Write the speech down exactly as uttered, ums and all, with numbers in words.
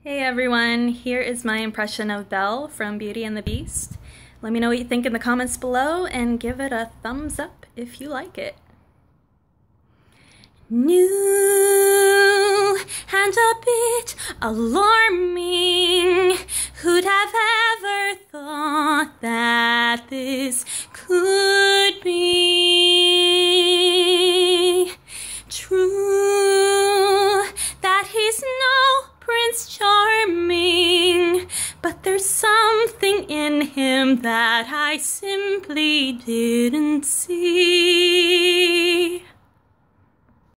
Hey everyone, here is my impression of Belle from Beauty and the Beast. Let me know what you think in the comments below and give it a thumbs up if you like it. New and a bit alarming. Who'd have ever thought that this could be true? That he's no Prince Charming, but there's something in him that I simply didn't see.